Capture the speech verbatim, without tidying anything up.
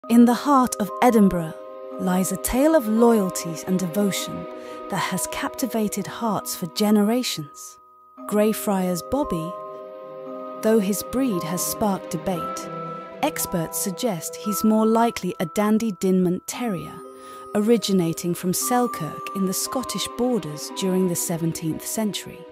In the heart of Edinburgh lies a tale of loyalties and devotion that has captivated hearts for generations. Greyfriars Bobby, though his breed has sparked debate, experts suggest he's more likely a Dandie Dinmont Terrier, originating from Selkirk in the Scottish borders during the seventeenth century.